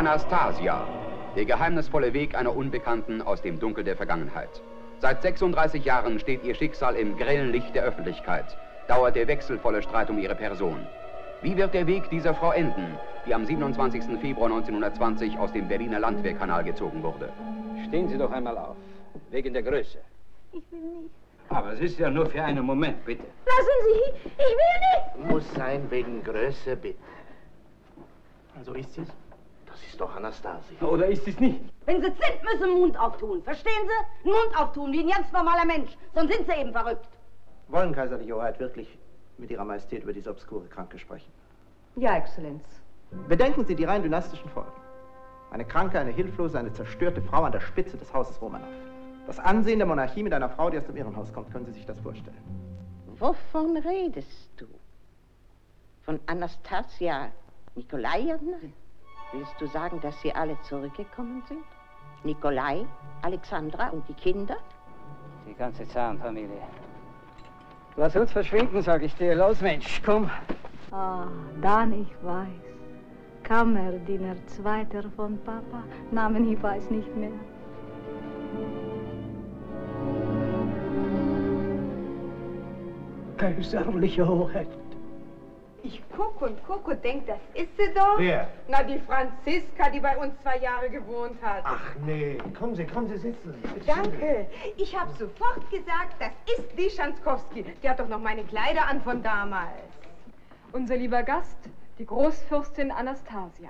Anastasia, der geheimnisvolle Weg einer Unbekannten aus dem Dunkel der Vergangenheit. Seit 36 Jahren steht ihr Schicksal im grellen Licht der Öffentlichkeit, dauert der wechselvolle Streit um ihre Person. Wie wird der Weg dieser Frau enden, die am 27. Februar 1920 aus dem Berliner Landwehrkanal gezogen wurde? Stehen Sie doch einmal auf, wegen der Größe. Ich will nicht. Aber es ist ja nur für einen Moment, bitte. Lassen Sie, ich will nicht. Muss sein wegen Größe, bitte. Also ist sie es? Das ist doch Anastasia. Oder ist es nicht? Wenn Sie sind, müssen den Mund auftun. Verstehen Sie? Den Mund auftun, wie ein ganz normaler Mensch. Sonst sind Sie eben verrückt. Wollen Kaiserliche Hoheit wirklich mit Ihrer Majestät über diese obskure Kranke sprechen? Ja, Exzellenz. Bedenken Sie die rein dynastischen Folgen. Eine kranke, eine hilflose, eine zerstörte Frau an der Spitze des Hauses Romanow. Das Ansehen der Monarchie mit einer Frau, die aus dem Irrenhaus kommt. Können Sie sich das vorstellen? Wovon redest du? Von Anastasia Nikolajewna? Willst du sagen, dass sie alle zurückgekommen sind? Nikolai, Alexandra und die Kinder? Die ganze Zarenfamilie. Lass uns verschwinden, sag ich dir. Los, Mensch, komm. Ah, dann ich weiß. Kammerdiener Zweiter von Papa. Namen ich weiß nicht mehr. Kaiserliche Hoheit. Ich guck und denk, das ist sie doch. Wer? Na, die Franziska, die bei uns 2 Jahre gewohnt hat. Ach nee, kommen Sie, sitzen Sie. Danke. Ich habe sofort gesagt, das ist die Schanzkowski. Die hat doch noch meine Kleider an von damals. Unser lieber Gast, die Großfürstin Anastasia.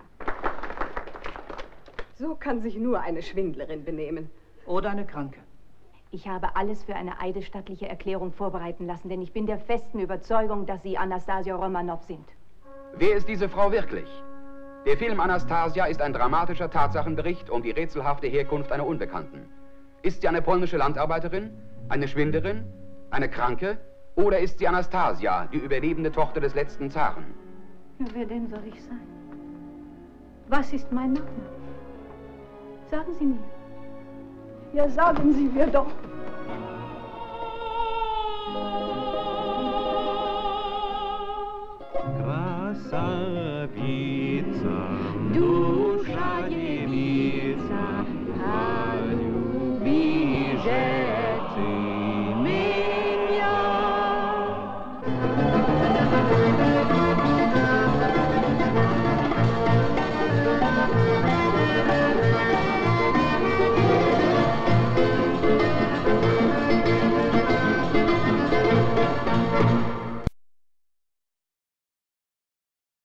So kann sich nur eine Schwindlerin benehmen. Oder eine Kranke. Ich habe alles für eine eidesstattliche Erklärung vorbereiten lassen, denn ich bin der festen Überzeugung, dass Sie Anastasia Romanow sind. Wer ist diese Frau wirklich? Der Film Anastasia ist ein dramatischer Tatsachenbericht um die rätselhafte Herkunft einer Unbekannten. Ist sie eine polnische Landarbeiterin, eine Schwinderin, eine Kranke oder ist sie Anastasia, die überlebende Tochter des letzten Zaren? Ja, wer denn soll ich sein? Was ist mein Name? Sagen Sie mir. Ja, sagen Sie mir doch. Grâce à